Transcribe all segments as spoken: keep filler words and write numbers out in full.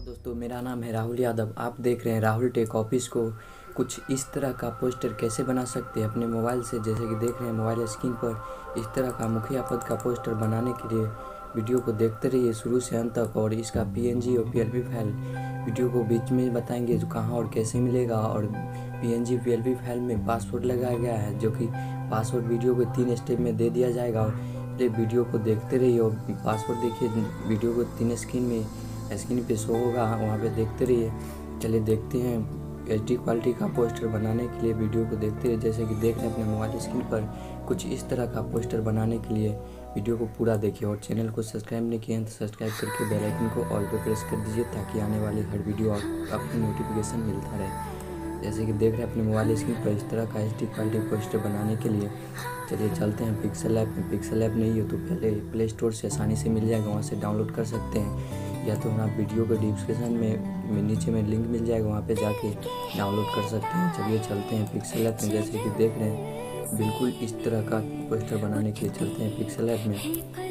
दोस्तों, मेरा नाम है राहुल यादव। आप देख रहे हैं राहुल टेक ऑफिस को। कुछ इस तरह का पोस्टर कैसे बना सकते हैं अपने मोबाइल से, जैसे कि देख रहे हैं मोबाइल स्क्रीन पर। इस तरह का मुखिया पद का पोस्टर बनाने के लिए वीडियो को देखते रहिए शुरू से अंत तक। और इसका पीएनजी और पीएलपी फाइल वीडियो को बीच में बताएंगे जो कहाँ और कैसे मिलेगा। और पीएनजी पीएलपी फाइल में पासवर्ड लगाया गया है, जो कि पासवर्ड वीडियो को तीन स्टेप में दे दिया जाएगा। इसलिए वीडियो को देखते रहिए और पासवर्ड देखिए। वीडियो को तीन स्क्रीन में स्क्रीन पे शो होगा, वहाँ पे देखते रहिए। चलिए देखते हैं एच डी क्वालिटी का पोस्टर बनाने के लिए वीडियो को देखते रहिए। जैसे कि देख रहे हैं अपने मोबाइल स्क्रीन पर, कुछ इस तरह का पोस्टर बनाने के लिए वीडियो को पूरा देखिए। और चैनल को सब्सक्राइब नहीं किए हैं तो सब्सक्राइब करके बेल आइकन को ऑल पे प्रेस कर दीजिए, ताकि आने वाली हर वीडियो आपको नोटिफिकेशन मिलता रहे। जैसे कि देख रहे हैं अपने मोबाइल स्क्रीन पर, इस तरह का एच डी क्वालिटी पोस्टर बनाने के लिए चलिए चलते हैं पिक्सल ऐप में। पिक्सल ऐप नहीं हो तो पहले प्ले स्टोर से आसानी से मिल जाएगा, वहाँ से डाउनलोड कर सकते हैं। या तो आप वीडियो के डिस्क्रिप्शन में, में नीचे में लिंक मिल जाएगा, वहाँ पे जाके डाउनलोड कर सकते हैं। चलिए चलते हैं पिक्सल ऐप में। जैसे कि देख रहे हैं बिल्कुल इस तरह का पोस्टर बनाने के लिए चलते हैं पिक्सल ऐप में।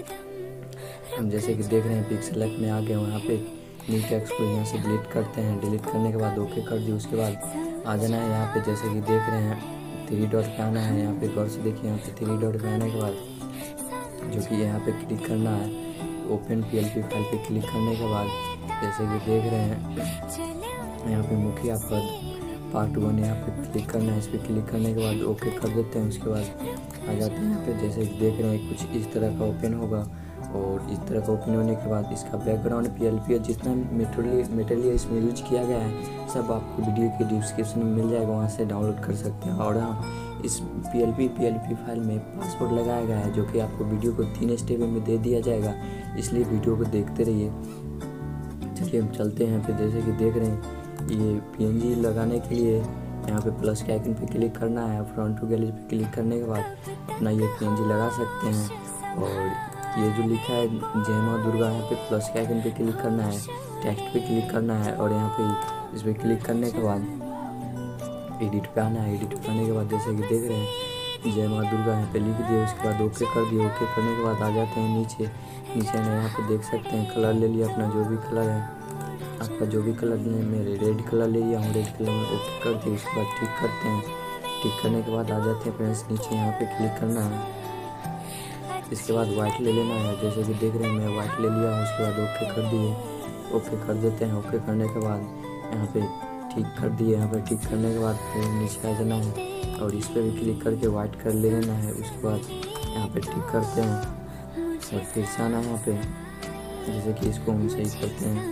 हम जैसे कि देख रहे हैं पिक्सल ऐप में आ गए, वहाँ पे न्यू टेक्स्ट को यहाँ से डिलीट करते हैं। डिलीट करने के बाद ओके कर दिए। उसके बाद आ जाना है यहाँ पे, जैसे कि देख रहे हैं थ्री डॉट पे आना है। यहाँ पे गौर से देखिए, यहाँ पे थ्री डॉट पे आने के बाद जो कि यहाँ पे क्लिक करना है, ओपन पीएलपी फाइल पे क्लिक करने के बाद जैसे कि देख रहे हैं यहाँ पे मुखिया पद पार्ट वन यहाँ पे क्लिक करना है। इस पर क्लिक करने के बाद ओके कर देते हैं। उसके बाद आ जाते हैं यहाँ पे, जैसे कि देख रहे हैं कुछ इस तरह का ओपन होगा। और इस तरह का ओपन होने के बाद इसका बैकग्राउंड पीएलपी जितना मटेरियल मटेरियल इसमें यूज किया गया है सब आपको वीडियो के डिस्क्रिप्शन में मिल जाएगा, वहाँ से डाउनलोड कर सकते हैं। और हाँ, इस पीएलपी पीएलपी फाइल में पासवर्ड लगाया गया है, जो कि आपको वीडियो को तीन स्टेप में दे दिया जाएगा। इसलिए वीडियो को देखते रहिए। चलिए हम चलते हैं यहाँ पे। जैसे कि देख रहे हैं ये पीएनजी लगाने के लिए यहाँ पे प्लस के आइकन पे क्लिक करना है। फ्रंट टू गैलरी पे क्लिक करने के बाद अपना ये पीएनजी लगा सकते हैं। और ये जो लिखा है जय माँ दुर्गा, यहाँ पे प्लस के आइकन पे क्लिक करना है, टेक्स्ट पे क्लिक करना है। और यहाँ पे इस पर क्लिक करने के बाद एडिट पे आना है। एडिट पे आने के बाद जैसे कि देख रहे हैं जय माँ दुर्गा यहाँ पे लिख दिए। उसके बाद ओके कर दिए। ओके करने के बाद आ जाते हैं नीचे। नीचे ना यहाँ पे देख सकते हैं कलर ले लिया अपना, जो भी कलर है आपका, जो भी कलर है। मेरे रेड कलर ले लिया हूँ, रेड कलर में ओके कर दिए। उसके बाद टिक करते हैं। टिक करने के बाद आ जाते हैं फ्रेंड्स नीचे, यहाँ पे क्लिक करना है। इसके बाद वाइट ले लेना है। जैसे कि देख रहे हैं मैं वाइट ले लिया हूँ। उसके बाद ओके कर दिए। ओके कर देते हैं। ओके करने के बाद यहाँ पे ठीक कर दिए। यहाँ पे ठीक करने के बाद फिर नीचे आ जाना है और इस पर भी क्लिक करके वाइट कर ले लेना है। उसके बाद यहाँ पे ठीक करते हैं और फिर से आना है यहाँ पे। जैसे कि इसको हम सही करते हैं,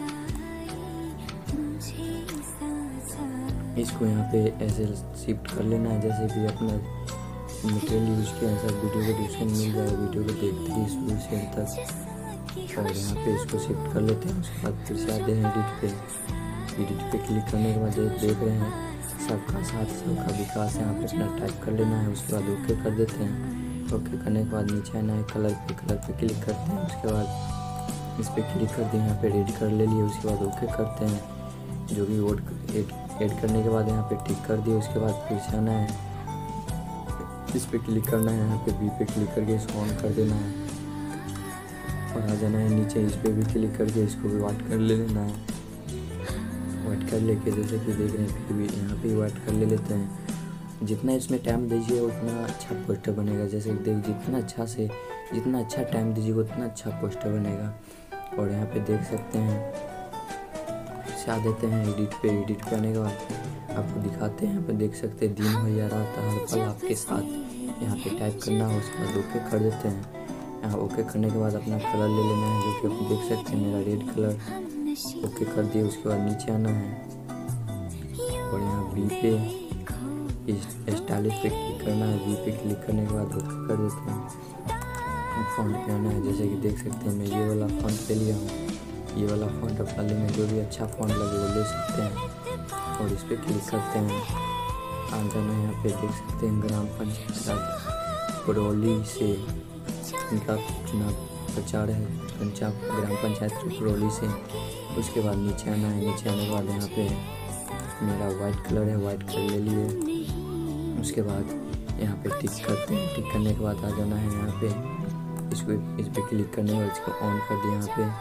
इसको यहाँ पे ऐसे शिफ्ट कर लेना है। जैसे कि अपना मटेरियल यूज के अनुसार वीडियो को डिस्क्रिप्शन मिल जाएगा। वीडियो को देखते ही शुरू से अंत तक। और यहाँ पे इसको शिफ्ट कर लेते हैं। उसके बाद फिर से आते हैं एडिट पे। एडिट पे क्लिक करने के बाद देख रहे हैं सबका साथ सबका विकास, यहाँ पे अपना टाइप कर लेना है। उसके बाद ओके कर देते हैं। ओके करने के बाद नीचे आना है, कलर पे कलर पे क्लिक करते हैं। उसके बाद इस पर क्लिक कर दिए, यहाँ पे रेड कर ले लिए। उसके बाद ओके करते हैं। जो भी वोट ऐड करने के बाद यहाँ पे टिक कर दिए। उसके बाद फिर से आना है, इस पे क्लिक करना है। यहाँ पे बी पे क्लिक करके इसको ऑन कर देना है और आ जाना है नीचे। इस पे भी क्लिक करके इसको भी वाइट कर ले लेना है। वाइट कर लेके जैसे कि देख रहे हैं फिर भी यहाँ पे वाइट कर ले लेते हैं। जितना इसमें टाइम दीजिए उतना अच्छा पोस्टर बनेगा। जैसे कि देख जितना अच्छा से जितना अच्छा टाइम दीजिएगा उतना अच्छा पोस्टर बनेगा। और यहाँ पे देख सकते हैं से आ देते हैं एडिट पे। एडिट पे आने के बाद आपको दिखाते हैं, यहाँ पे देख सकते हैं दिन हो या रात हर पल आपके साथ। यहाँ पे टाइप करना है। उसके बाद ओके कर देते हैं। यहाँ ओके करने के बाद अपना कलर ले लेना है, जो कि आप देख सकते हैं मेरा रेड कलर। ओके कर दिए। उसके बाद नीचे आना है और यहाँ बी पे स्टाइलिश पे क्लिक करना है। बी पे क्लिक करने के बाद ओके कर देते हैं। फॉन्ट पे आना है। जैसे कि देख सकते हैं मैं ये वाला फॉन्ट ले लिया हूँ। ये वाला फॉन्ट अपना लेना, जो भी अच्छा फॉन्ट लगे वो ले सकते हैं। और इस पर क्लिक करते हैं। आ जाना यहाँ पे देख सकते हैं ग्राम पंचायत राज करौली से इनका चुनाव प्रचार है, पंचायत ग्राम पंचायत करौली से। उसके बाद नीचे आना है। नीचे आने के बाद यहाँ पे मेरा वाइट कलर है, वाइट कलर ले लिए। उसके बाद यहाँ पे टिक करते हैं। टिक करने के बाद आ जाना है यहाँ पे, इसको इस पर क्लिक करने के बाद इसको ऑन कर दिया। यहाँ पे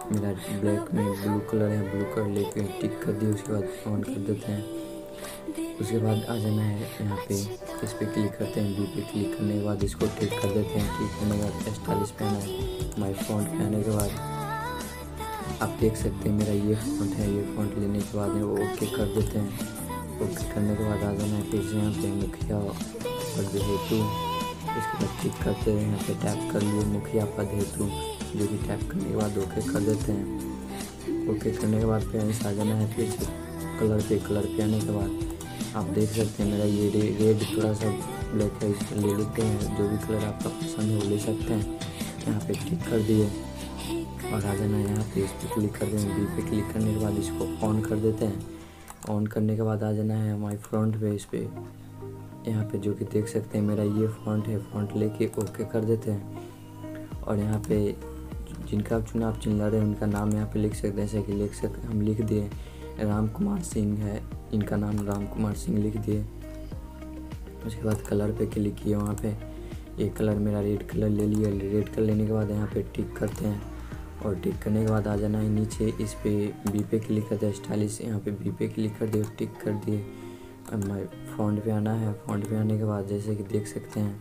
मेरा ब्लैक में ब्लू कलर है, ब्लू कलर लेके टिक कर दिए। उसके बाद ऑन कर देते हैं। उसके बाद आ जाना है यहाँ पे, इस पर क्लिक करते हैं। बी पे क्लिक करने के बाद इसको टिक कर देते हैं। टिक करने के बाद स्टाइलिश पे आना है। माई फॉन्ट पे आने के बाद आप देख सकते हैं मेरा ये फॉन्ट है। ये फॉन्ट लेने के बाद वो ओके कर देते हैं। ओके करने के बाद आ जाना है फिर से यहाँ पे मुखिया पद हेतु। इसके बाद टिक करते हैं। यहाँ पे टैप कर लिए मुखिया पद हेतु, जो कि टैप करने के बाद ओके कर देते हैं। ओके करने के बाद फिर आ जाना है फिर से कलर पे। कलर पे आने के बाद आप देख सकते हैं मेरा ये रे, रेड थोड़ा सा ब्लैक है, इसको ले लेते हैं। जो भी कलर आपका पसंद है वो ले सकते हैं। यहाँ पे टिक कर दिए और आ जाना है यहाँ पे, इस पर क्लिक कर देंगे। बी पे क्लिक करने के बाद इसको ऑन कर देते हैं। ऑन करने के बाद आ जाना है हमारे फ्रंट पे। इस पर यहाँ पे जो कि देख सकते हैं मेरा ये फॉन्ट है। फॉन्ट लेके ओके कर देते हैं। और यहाँ पे जिनका आप चुनाव चिन्ह रहे हैं उनका नाम यहाँ पे लिख सकते हैं। जैसे कि लिख सकते हम लिख दिए राम कुमार सिंह है, इनका नाम राम कुमार सिंह लिख दिए। उसके बाद कलर पे क्लिक किए। वहाँ पे ये कलर मेरा रेड कलर ले लिया। रेड कलर लेने के बाद यहाँ पे टिक करते हैं। और टिक करने के बाद आ जाना है नीचे, इस पे बी पे क्लिक करते हैं। स्टाइलिश यहाँ पे बी पे क्लिक कर दिए, टिक कर दिए। अब मैं फॉन्ट पे आना है। फॉन्ट पे आने के बाद जैसे कि देख सकते हैं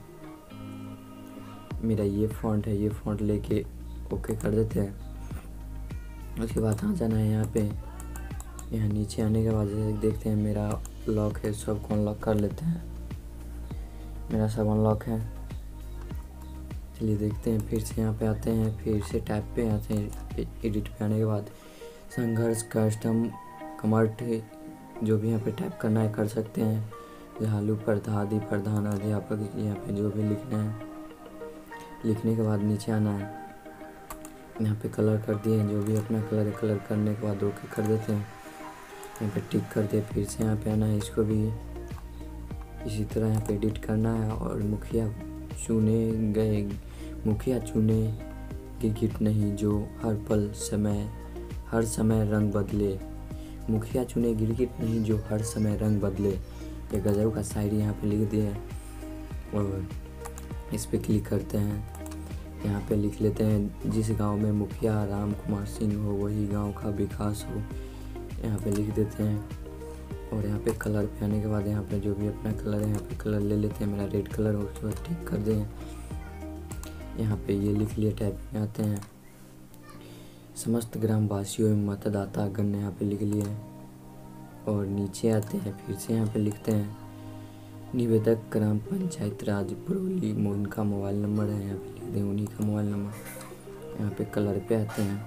मेरा ये फॉन्ट है। ये फॉन्ट लेके ओके कर देते हैं। उसके बाद आ जाना है यहाँ पे। यहाँ नीचे आने के बाद जैसे देखते हैं मेरा लॉक है, सबको अनलॉक कर लेते हैं। मेरा सब अनलॉक है। चलिए देखते हैं। फिर से यहाँ पे आते हैं, फिर से टैब पे आते हैं। एडिट पे आने के बाद संघर्ष कस्टम कमर्ट जो भी यहाँ पे टाइप करना है कर सकते हैं। झालू प्रधादी प्रधान अध्यापक यहाँ पे जो भी लिखना है। लिखने के बाद नीचे आना है। यहाँ पे कलर कर दिए हैं, जो भी अपना कलर कलर करने के बाद ओके कर देते हैं। यहाँ पे टिक कर दिए। फिर से यहाँ पे आना है। इसको भी इसी तरह यहाँ पे एडिट करना है। और मुखिया चुने गए मुखिया चुने गिरगिट नहीं जो हर पल समय हर समय रंग बदले। मुखिया चुने गिरगिट नहीं जो हर समय रंग बदले। ये गज़ल का शायरी यहाँ पे लिख दिया है। और इस पे क्लिक करते हैं। यहाँ पे लिख लेते हैं जिस गांव में मुखिया राम कुमार सिंह हो वही गांव का विकास हो। यहाँ पे लिख देते हैं। और यहाँ पे कलर पे आने के बाद यहाँ पे जो भी अपना कलर है यहाँ पे कलर ले लेते हैं। मेरा रेड कलर हो, उसके बाद टिक कर दें। यहाँ पे ये लिख लिए। टाइप में आते हैं समस्त ग्रामवासियों एवं मतदाता गण यहाँ पे लिख लिए। और नीचे आते हैं। फिर से यहाँ पे लिखते हैं निवेदक ग्राम पंचायत राज पुरौली, उनका मोबाइल नंबर है यहाँ पे लिख दें, उन्हीं का मोबाइल नंबर। यहाँ पे कलर पे आते हैं।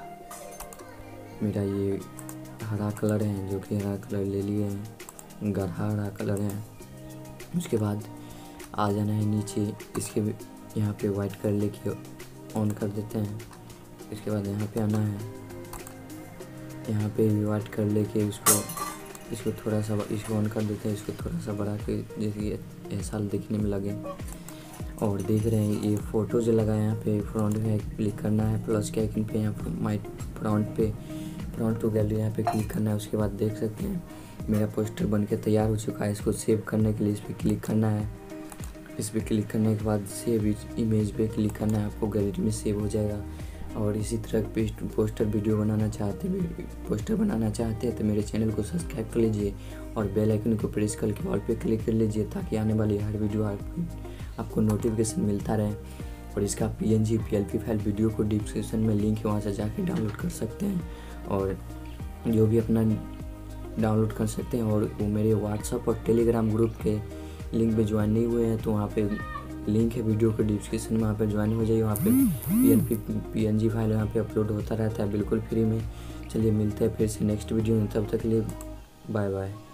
मेरा ये हरा कलर है, जो कि हरा कलर ले लिए हैं, गहरा हरा कलर है। उसके बाद आ जाना है नीचे। इसके यहाँ पे वाइट कलर लेके ऑन कर देते हैं। इसके बाद यहाँ पे आना है। यहाँ पे भी वाइट कलर लेके इसको इसको थोड़ा सा इसको ऑन कर देते हैं। इसको थोड़ा सा बढ़ा के जैसे ऐसा दिखने में लगे। और देख रहे हैं ये फ़ोटो जो लगा है यहाँ पे फ्रंट में क्लिक करना है। प्लस के आइकन पे यहाँ पर माई फ्रंट पे फ्रंट टू गैलरी यहाँ पे क्लिक करना है। उसके बाद देख सकते हैं मेरा पोस्टर बन के तैयार हो चुका है। इसको सेव करने के लिए इस पर क्लिक करना है। इस पर क्लिक करने के बाद सेव इमेज पे क्लिक करना है। आपको गैलरी में सेव हो जाएगा। और इसी तरह पोस्टर वीडियो बनाना चाहते पोस्टर बनाना चाहते हैं तो मेरे चैनल को सब्सक्राइब कर लीजिए और बेल आइकन को प्रेस करके ऑल पे क्लिक कर लीजिए, ताकि आने वाली हर वीडियो आपको नोटिफिकेशन मिलता रहे। और इसका पीएनजी पीएलपी फाइल वीडियो को डिस्क्रिप्शन में लिंक है, वहाँ से जाके डाउनलोड कर सकते हैं। और जो भी अपना डाउनलोड कर सकते हैं। और वो मेरे व्हाट्सअप और टेलीग्राम ग्रुप के लिंक पे ज्वाइन नहीं हुए हैं तो वहाँ पे लिंक है वीडियो के डिस्क्रिप्शन में, वहाँ पे ज्वाइन हो जाइए। वहाँ पे पीएनपी पीएनजी फाइल यहाँ पे अपलोड होता रहता है बिल्कुल फ्री में। चलिए मिलते हैं फिर से नेक्स्ट वीडियो में, तब तक के लिए बाय बाय।